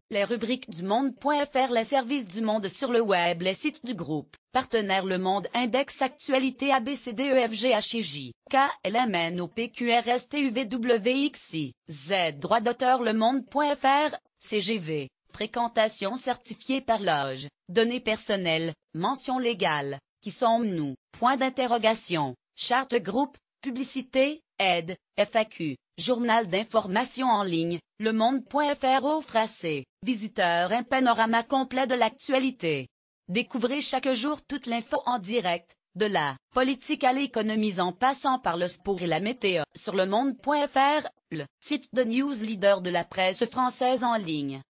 Les rubriques du Monde.fr. Les services du Monde sur le web. Les sites du groupe. Partenaire Le Monde. Index Actualité ABCDEFGHIJ. KLMNOPQRSTUVWXI. Z. Droit d'auteur Le Monde.fr. CGV. Fréquentation certifiée par Loge. Données personnelles. Mention légale. Qui sommes-nous? Point d'interrogation. Charte groupe. Publicité. Aide. FAQ. Journal d'information en ligne. Le Monde.fr offre à ses visiteurs un panorama complet de l'actualité. Découvrez chaque jour toute l'info en direct, de la politique à l'économie en passant par le sport et la météo, sur le Monde.fr, le site de news leader de la presse française en ligne.